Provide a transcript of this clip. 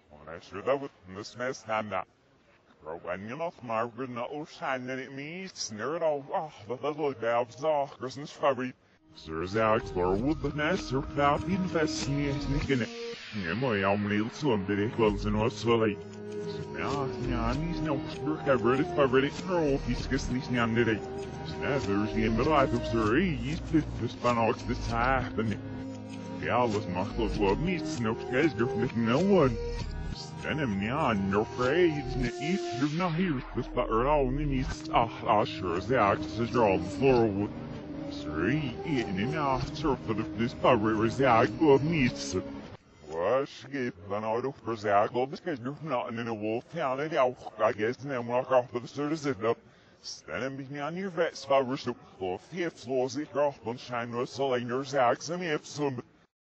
Sure that with this mess hand that. When you not Margaret not shining it meets near it all. Oh, the little babs off Christmas fabric. There's out for wood the nest or without investing in it. Yeah, my own little son did it close and was so late. Ja, niet snel gesproken favorite throw he's niet aan de rij. There's geen bedrijf op z'n rij, is plus van ook de tapen. Ja, alles mag wel wat niet snel gesproken met no one. Stan hem ja, no afraid, niet you're not here, dus but er al niet sure ze acts draw the floor wood. Sorry, in and surf of this favorite is wat niet. Was geeft dan uit op verzakeld, because you're not in a wolf town and I guess and then walk off to the service it up. Stand me on your vets, power so, of the floors it off on shine was so like your sacks and if some